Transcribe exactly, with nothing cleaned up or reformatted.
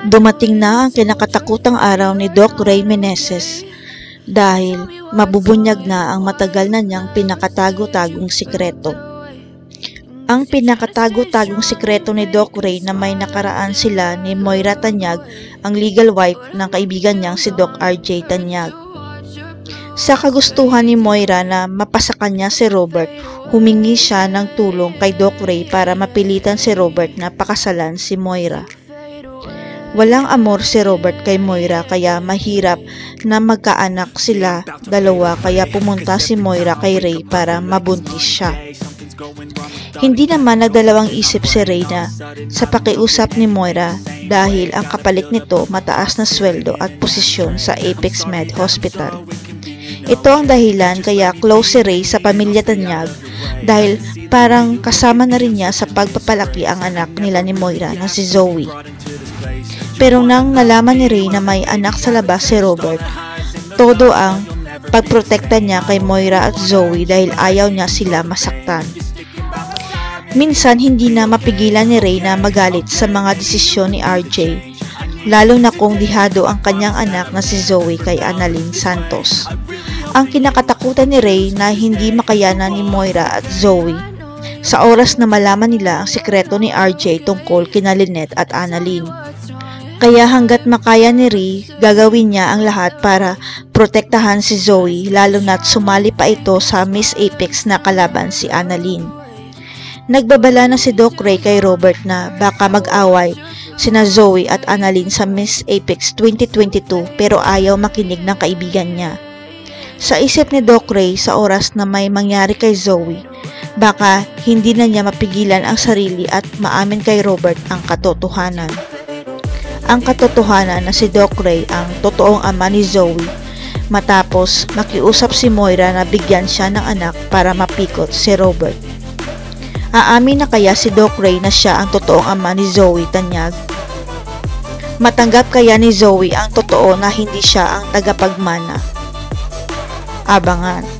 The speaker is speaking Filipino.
Dumating na ang kinakatakutang araw ni Doc Ray Meneses dahil mabubunyag na ang matagal na niyang pinakatago-tagong sikreto. Ang pinakatago-tagong sikreto ni Doc Ray na may nakaraan sila ni Moira Tanyag, ang legal wife ng kaibigan niyang si Doc R J Tanyag. Sa kagustuhan ni Moira na mapasakan niya si Robert, humingi siya ng tulong kay Doc Ray para mapilitan si Robert na pakasalan si Moira. Walang amor si Robert kay Moira kaya mahirap na magkaanak sila dalawa kaya pumunta si Moira kay Ray para mabuntis siya. Hindi naman nagdalawang isip si Ray na sa pakiusap ni Moira dahil ang kapalit nito mataas na sweldo at posisyon sa Apex Med Hospital. Ito ang dahilan kaya close si Ray sa pamilya Tanyag dahil parang kasama na rin niya sa pagpapalaki ang anak nila ni Moira na si Zoe. Pero nang nalaman ni Ray na may anak sa labas si Robert, todo ang pagprotekta niya kay Moira at Zoe dahil ayaw niya sila masaktan. Minsan hindi na mapigilan ni Ray na magalit sa mga desisyon ni R J, lalo na kung dihado ang kanyang anak na si Zoe kay Annalyn Santos. Ang kinakatakutan ni Ray na hindi makayanan ni Moira at Zoe sa oras na malaman nila ang sikreto ni R J tungkol kina Lynette at Annalyn. Kaya hanggat makaya ni Ray, gagawin niya ang lahat para protektahan si Zoe lalo na't sumali pa ito sa Miss Apex na kalaban si Annalyn. Nagbabala na si Doc Ray kay Robert na baka mag-away sina Zoe at Annalyn sa Miss Apex twenty twenty-two pero ayaw makinig ng kaibigan niya. Sa isip ni Doc Ray sa oras na may mangyari kay Zoe, baka hindi na niya mapigilan ang sarili at maamin kay Robert ang katotohanan. Ang katotohanan na si Doc Ray ang totoong ama ni Zoe matapos makiusap si Moira na bigyan siya ng anak para mapikot si Robert. Aamin na kaya si Doc Ray na siya ang totoong ama ni Zoe Tanyag? Matanggap kaya ni Zoe ang totoo na hindi siya ang tagapagmana? Abangan.